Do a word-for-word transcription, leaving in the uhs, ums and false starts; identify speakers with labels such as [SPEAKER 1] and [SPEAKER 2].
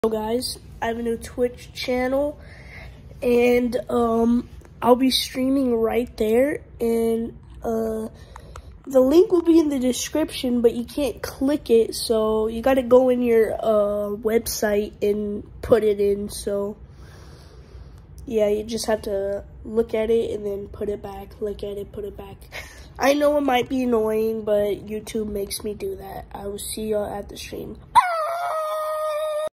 [SPEAKER 1] Hello guys, I have a new Twitch channel and um I'll be streaming right there, and uh the link will be in the description, but you can't click it, so you got to go in your uh website and put it in. So yeah, you just have to look at it and then put it back, look at it, put it back. I know it might be annoying, but YouTube makes me do that. I will see y'all at the stream.